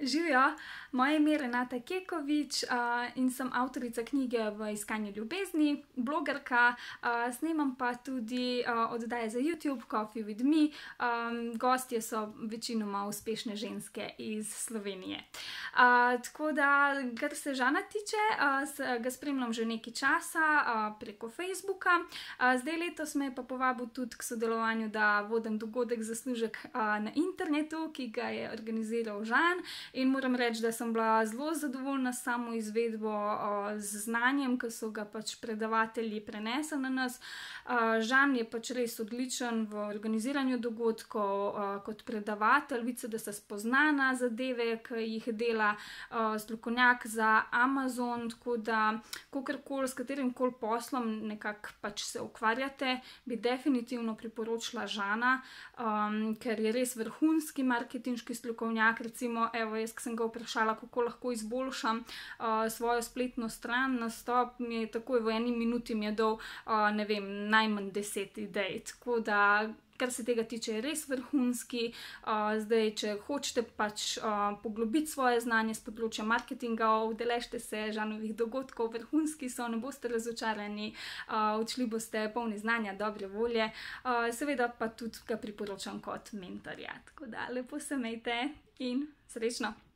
Živijo, moje ime je Renata Kekovič in sem avtorica knjige V iskanju ljubezni, blogerka, snemam pa tudi oddaje za YouTube, Coffee with me. Gostje so večinoma uspešne ženske iz Slovenije. Tako da, kar se Žana tiče, ga spremljam že nekaj časa preko Facebooka. Zdaj letos me je pa povabil tudi k sodelovanju, da vodim dogodek Zaslužek na internetu, ki ga je organiziral Žan. In moram reči, da sem bila zelo zadovoljna s samo izvedbo, z znanjem, ki so ga pač predavatelji prenesli na nas. Žan je pač res odličen v organiziranju dogodkov, kot predavatelj, vidi se, da se spozna na zadeve, ki jih dela, strokovnjak za Amazon, tako da kakorkoli, s katerimkoli poslom nekako pač se ukvarjate, bi definitivno priporočila Žana, ker je res vrhunski marketinški strokovnjak. Recimo, evo, jaz, ko sem ga vprašala, kako lahko izboljšam svojo spletno stran, nastop, mi je takoj v eni minuti mi je dal, ne vem, najmanj 10 idej, tako da kar se tega tiče, je res vrhunski. Zdaj, če hočete pač poglobiti svoje znanje z področja marketinga, udeležite se Žanovih dogodkov, vrhunski so, ne boste razočarani, odšli boste polni znanja, dobre volje, seveda pa tudi ga priporočam kot mentorja. Tako da lepo se imejte in srečno!